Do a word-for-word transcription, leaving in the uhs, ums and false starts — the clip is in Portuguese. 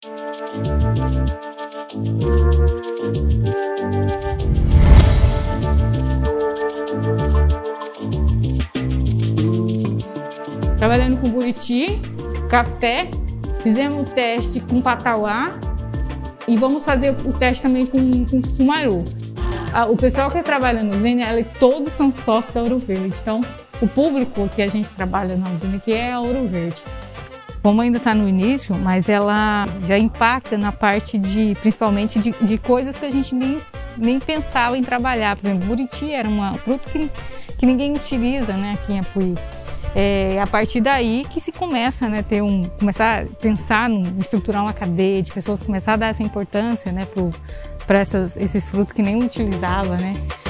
Trabalhando com buriti, café, fizemos o teste com patauá e vamos fazer o teste também com, com cumaru. O pessoal que trabalha na usina, ela, todos são sócios da Ouro Verde, então o público que a gente trabalha na usina aqui é a Ouro Verde. Como ainda está no início, mas ela já impacta na parte de, principalmente de, de coisas que a gente nem, nem pensava em trabalhar. Por exemplo, buriti era uma fruta que, que ninguém utiliza, né, aqui em Apuí. É a partir daí que se começa, né, ter um, começar a pensar em estruturar uma cadeia de pessoas, começar a dar essa importância, né, para esses frutos que nem utilizava, né.